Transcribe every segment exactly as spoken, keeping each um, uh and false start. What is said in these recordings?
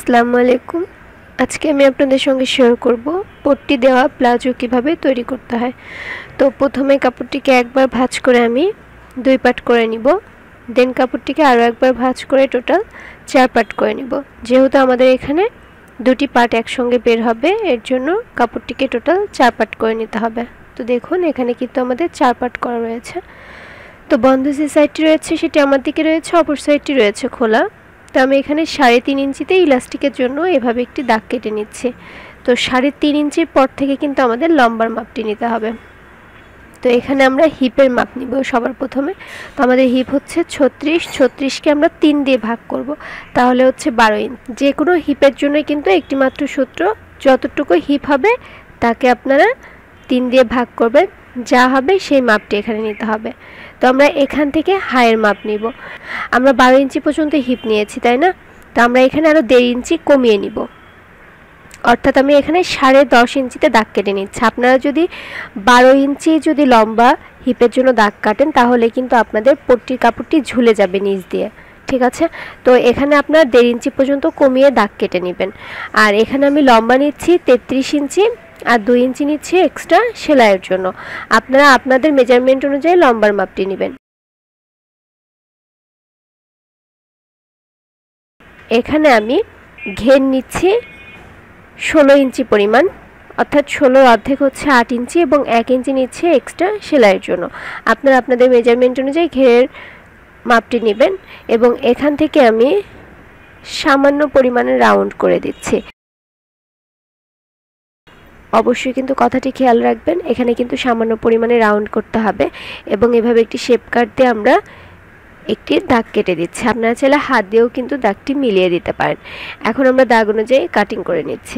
আসসালামু আলাইকুম। আজকে আমি আপনাদের সঙ্গে শেয়ার করব পট্টি দেওয়া প্লাজো কিভাবে তৈরি করতে হয়। তো প্রথমে কাপড়টিকে একবার ভাঁজ করে আমি দুই পাট করে নিব, দেন কাপড়টিকে আরও একবার ভাঁজ করে টোটাল চার পাট করে নিব। যেহেতু আমাদের এখানে দুটি পাট একসঙ্গে বের হবে, এর জন্য কাপড়টিকে টোটাল চার পাট করে নিতে হবে। তো দেখুন এখানে কিন্তু আমাদের চার পাট করা রয়েছে। তো বন্ধ যে সাইডটি রয়েছে সেটি আমার দিকে রয়েছে, অপর সাইডটি রয়েছে খোলা। তো আমি এখানে সাড়ে তিন ইঞ্চিতে ইলাস্টিকের জন্য এভাবে একটি দাগ কেটে নিচ্ছি। তো সাড়ে তিন ইঞ্চির পর থেকে কিন্তু আমাদের লম্বার মাপটি নিতে হবে। তো এখানে আমরা হিপের মাপ নিব সবার প্রথমে। তো আমাদের হিপ হচ্ছে ছত্রিশ, ছত্রিশকে আমরা তিন দিয়ে ভাগ করব, তাহলে হচ্ছে বারো ইঞ্চি। যে কোনো হিপের জন্য কিন্তু একটি মাত্র সূত্র, যতটুকু হিপ হবে তাকে আপনারা তিন দিয়ে ভাগ করবেন, যা হবে সেই মাপটি এখানে নিতে হবে। তো আমরা এখান থেকে হাইয়ের মাপ নিব। আমরা বারো ইঞ্চি পর্যন্ত হিপ নিয়েছি, তাই না? তো আমরা এখানে আরও দেড় ইঞ্চি কমিয়ে নিব, অর্থাৎ আমি এখানে সাড়ে দশ ইঞ্চিতে দাগ কেটে নিচ্ছি। আপনারা যদি বারো ইঞ্চি যদি লম্বা হিপের জন্য দাগ কাটেন তাহলে কিন্তু আপনাদের পট্টির কাপড়টি ঝুলে যাবে নিচ দিয়ে, ঠিক আছে? তো এখানে আপনার দেড় ইঞ্চি পর্যন্ত কমিয়ে দাগ কেটে নেবেন। আর এখানে আমি লম্বা নিচ্ছি তেত্রিশ ইঞ্চি, আর দুই ইঞ্চি নিচ্ছি এক্সট্রা সেলাইয়ের জন্য। আপনারা আপনাদের মেজারমেন্ট অনুযায়ী লম্বার মাপটি নেবেন। এখানে আমি ঘের নিচ্ছি ষোলো ইঞ্চি পরিমাণ, অর্থাৎ ষোলোর অর্ধেক হচ্ছে আট ইঞ্চি, এবং এক ইঞ্চি নিচ্ছে এক্সট্রা সেলাইয়ের জন্য। আপনারা আপনাদের মেজারমেন্ট অনুযায়ী ঘেরের মাপটি নেবেন। এবং এখান থেকে আমি সামান্য পরিমাণে রাউন্ড করে দিচ্ছি। অবশ্যই কিন্তু কথাটি খেয়াল রাখবেন, এখানে কিন্তু সামান্য পরিমাণে রাউন্ড করতে হবে। এবং এভাবে একটি শেপ কাট দিয়ে আমরা একটি দাগ কেটে দিচ্ছি। আপনারা চাইলে হাত দিয়েও কিন্তু দাগটি মিলিয়ে দিতে পারেন। এখন আমরা দাগ অনুযায়ী কাটিং করে নিচ্ছি।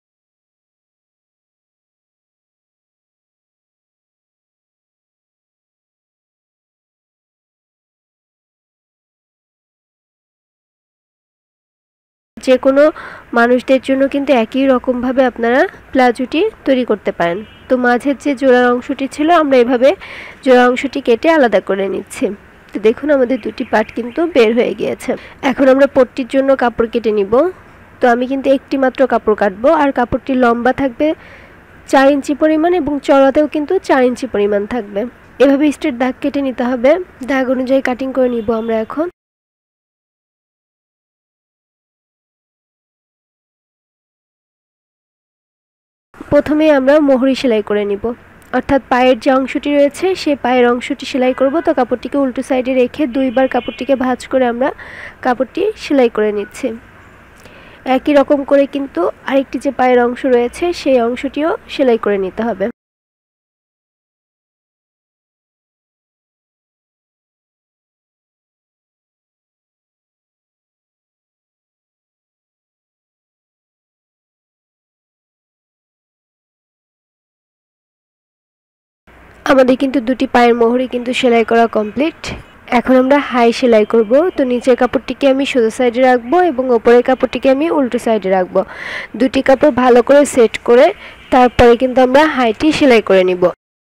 যে কোনো মানুষদের জন্য কিন্তু একই রকমভাবে আপনারা প্লাজোটি তৈরি করতে পারেন। তো মাঝের যে জোড়ার অংশটি ছিল আমরা এভাবে জোড়া অংশটি কেটে আলাদা করে নিচ্ছি। তো দেখুন আমাদের দুটি পার্ট কিন্তু বের হয়ে গিয়েছে। এখন আমরা পট্টির জন্য কাপড় কেটে নিব। তো আমি কিন্তু একটি মাত্র কাপড় কাটবো, আর কাপড়টি লম্বা থাকবে চার ইঞ্চি পরিমাণ এবং চওড়াতেও কিন্তু চার ইঞ্চি পরিমাণ থাকবে। এভাবে স্ট্রেট দাগ কেটে নিতে হবে। দাগ অনুযায়ী কাটিং করে নিব আমরা এখন। প্রথমে আমরা মোহরি সেলাই করে নিব, অর্থাৎ পায়ের যে অংশটি রয়েছে সেই পায়ের অংশটি সেলাই করব। তো কাপড়টিকে উল্টো সাইডে রেখে দুইবার কাপড়টিকে ভাঁজ করে আমরা কাপড়টি সেলাই করে নিচ্ছি। একই রকম করে কিন্তু আরেকটি যে পায়ের অংশ রয়েছে সেই অংশটিও সেলাই করে নিতে হবে। আমাদের কিন্তু দুটি পায়ের মোহরি কিন্তু সেলাই করা কমপ্লিট। এখন আমরা হাই সেলাই করব। তো নিচের কাপড়টিকে আমি সোজা সাইডে রাখবো এবং ওপরের কাপড়টিকে আমি উল্টো সাইডে রাখবো। দুটি কাপড় ভালো করে সেট করে তারপরে কিন্তু আমরা হাইটি সেলাই করে নিব।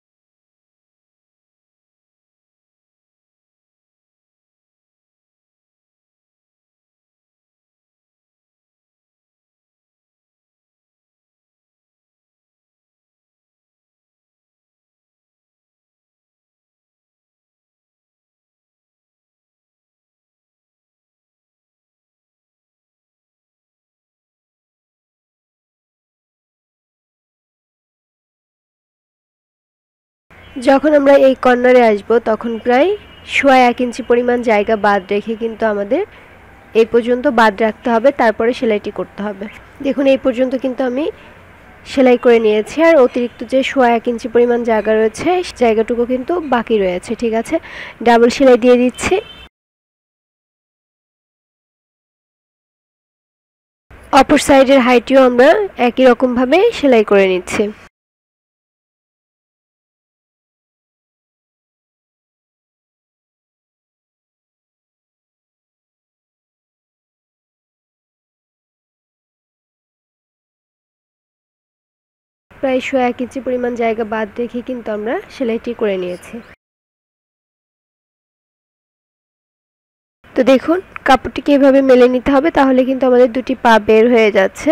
যখন আমরা এই কর্নারে আসব তখন প্রায় সোয়া এক ইঞ্চি পরিমাণ জায়গা বাদ রেখে কিন্তু আমাদের এই পর্যন্ত বাদ রাখতে হবে, তারপরে সেলাইটি করতে হবে। দেখুন এই পর্যন্ত কিন্তু আমি সেলাই করে নিয়েছি, আর অতিরিক্ত যে সোয়া এক ইঞ্চি পরিমাণ জায়গা রয়েছে জায়গাটুকু কিন্তু বাকি রয়েছে, ঠিক আছে? ডাবল সেলাই দিয়ে দিচ্ছি। অপর সাইডের হাইটিও আমরা একই রকমভাবে সেলাই করে নিচ্ছি। প্রায় সোয়া এক ইঞ্চি পরিমাণ জায়গা বাদ রেখে কিন্তু আমরা সেলাইটি করে নিয়েছি। তো তো দেখুন কাপড়টিকে এভাবে মেলে নিতে হবে, তাহলে কিন্তু আমাদের দুটি পা বের হয়ে যাচ্ছে।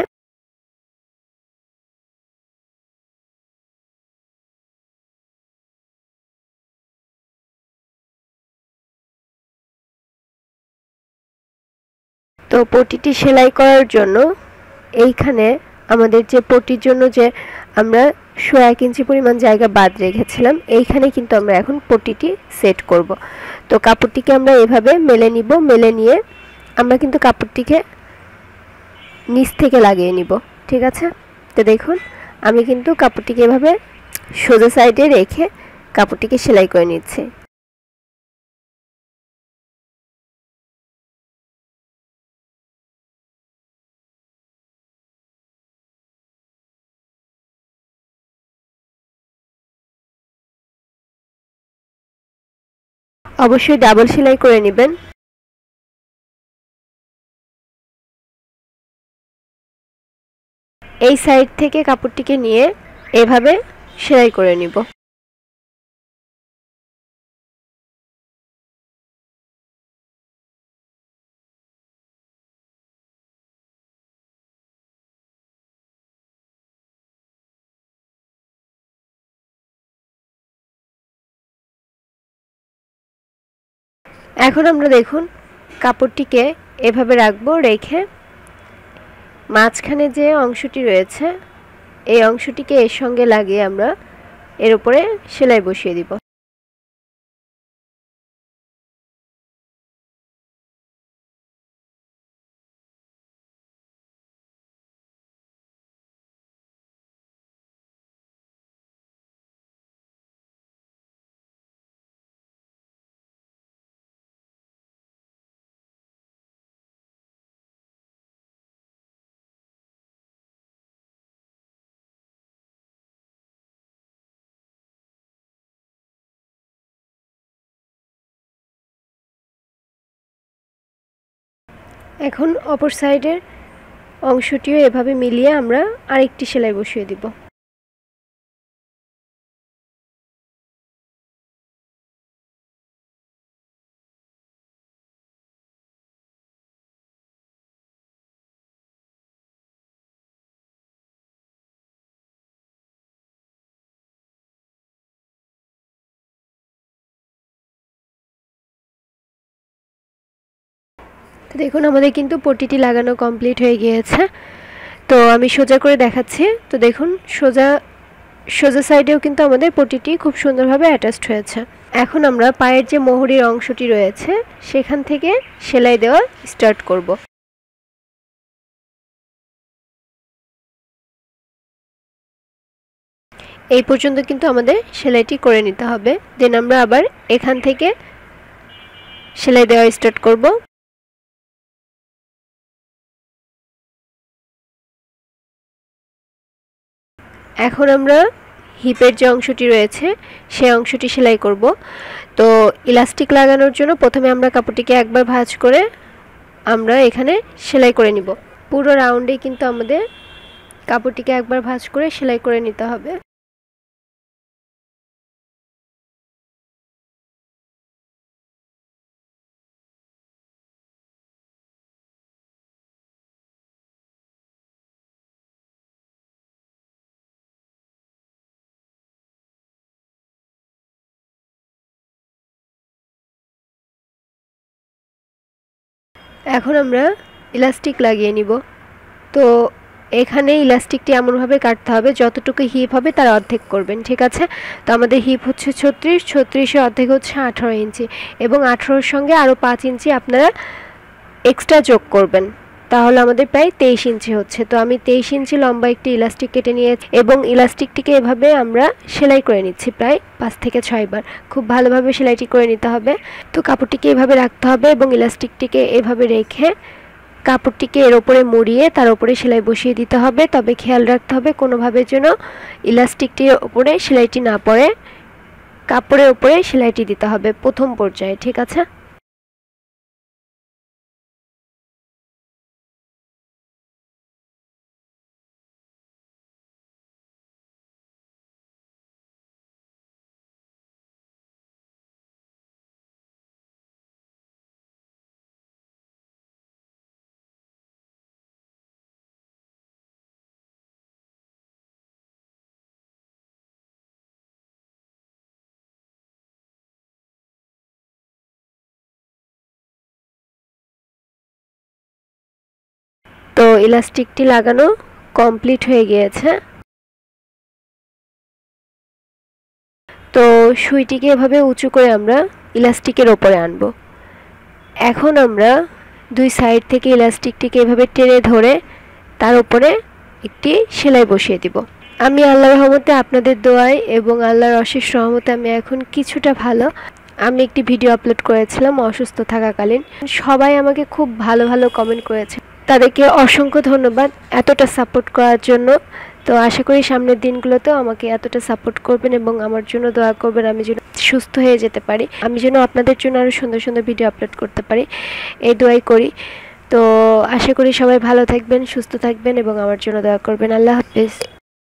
তো পটিটি সেলাই করার জন্য এইখানে আমাদের যে পটির জন্য যে আমরা সোয়া এক ইঞ্চি পরিমাণ জায়গা বাদ রেখেছিলাম, এইখানে কিন্তু আমরা এখন পটিটি সেট করব। তো কাপড়টিকে আমরা এভাবে মেলে নিব, মেলে নিয়ে আমরা কিন্তু কাপড়টিকে নিচ থেকে লাগিয়ে নিব, ঠিক আছে। তো দেখুন আমি কিন্তু কাপড়টিকে এভাবে সোজা সাইডে রেখে কাপড়টিকে সেলাই করে নিচ্ছি। অবশ্যই ডাবল সেলাই করে নেবেন। এই সাইড থেকে কাপড়টিকে নিয়ে এভাবে সেলাই করে নিব। এখন আমরা দেখুন কাপড়টিকে এভাবে রাখবো, রেখে মাঝখানে যে অংশটি রয়েছে এই অংশটিকে এর সঙ্গে লাগিয়ে আমরা এর উপরে সেলাই বসিয়ে দিব। এখন অপর সাইডের অংশটিও এভাবে মিলিয়ে আমরা আরেকটি সেলাই বসিয়ে দিব। তো দেখুন আমাদের কিন্তু পট্টিটি লাগানো কমপ্লিট হয়ে গিয়েছে। তো আমি সোজা করে দেখাচ্ছি। তো দেখুন সোজা সোজা সাইডেও কিন্তু আমাদের পট্টিটি খুব সুন্দরভাবে অ্যাটাচড হয়েছে। এখন আমরা পায়ের যে মোহরির অংশটি রয়েছে সেখান থেকে সেলাই দেওয়া স্টার্ট করব। এই পর্যন্ত কিন্তু আমাদের সেলাইটি করে নিতে হবে, দেন আমরা আবার এখান থেকে সেলাই দেওয়া স্টার্ট করব। এখন আমরা হিপের যে অংশটি রয়েছে সেই অংশটি সেলাই করব। তো ইলাস্টিক লাগানোর জন্য প্রথমে আমরা কাপড়টিকে একবার ভাঁজ করে আমরা এখানে সেলাই করে নিব। পুরো রাউন্ডে কিন্তু আমাদের কাপড়টিকে একবার ভাঁজ করে সেলাই করে নিতে হবে। এখন আমরা ইলাস্টিক লাগিয়ে নিব। তো এখানে ইলাস্টিকটি এমনভাবে কাটতে হবে যতটুকু হিপ হবে তার অর্ধেক করবেন, ঠিক আছে। তো আমাদের হিপ হচ্ছে ছত্রিশ, ছত্রিশের অর্ধেক হচ্ছে আঠারো ইঞ্চি, এবং আঠারোর সঙ্গে আরও পাঁচ ইঞ্চি আপনারা এক্সট্রা যোগ করবেন, তাহলে আমাদের প্রায় তেইশ ইঞ্চি হচ্ছে। তো আমি তেইশ ইঞ্চি লম্বা একটি ইলাস্টিক কেটে নিয়েছি এবং ইলাস্টিকটিকে এভাবে আমরা সেলাই করে নিচ্ছি প্রায় পাঁচ থেকে ছয় বার। খুব ভালোভাবে সেলাইটি করে নিতে হবে। তো কাপড়টিকে এভাবে রাখতে হবে এবং ইলাস্টিকটিকে এভাবে রেখে কাপড়টিকে এর ওপরে মুড়িয়ে তার উপরে সেলাই বসিয়ে দিতে হবে। তবে খেয়াল রাখতে হবে কোনোভাবে যেন ইলাস্টিকটির ওপরে সেলাইটি না পড়ে, কাপড়ের ওপরে সেলাইটি দিতে হবে প্রথম পর্যায়ে, ঠিক আছে। ইলাস্টিকটি লাগানো কমপ্লিট হয়ে গিয়েছে। তো সুইটিকে এভাবে উঁচু করে আমরা ইলাস্টিকের ওপরে আনব। এখন আমরা দুই সাইড থেকে ইলাস্টিকটিকে এভাবে টেনে ধরে তার উপরে একটি সেলাই বসিয়ে দিব। আমি আল্লাহর রহমতে, আপনাদের দোয়ায় এবং আল্লাহর অশেষ রহমতে আমি এখন কিছুটা ভালো। আমি একটি ভিডিও আপলোড করেছিলাম অসুস্থ থাকাকালীন, সবাই আমাকে খুব ভালো ভালো কমেন্ট করেছে, তাদেরকে অসংখ্য ধন্যবাদ এতটা সাপোর্ট করার জন্য। তো আশা করি সামনের দিনগুলোতেও আমাকে এতটা সাপোর্ট করবেন এবং আমার জন্য দোয়া করবেন, আমি যেন সুস্থ হয়ে যেতে পারি, আমি যেন আপনাদের জন্য আরও সুন্দর সুন্দর ভিডিও আপলোড করতে পারি, এই দোয়াই করি। তো আশা করি সবাই ভালো থাকবেন, সুস্থ থাকবেন এবং আমার জন্য দোয়া করবেন। আল্লাহ হাফেজ।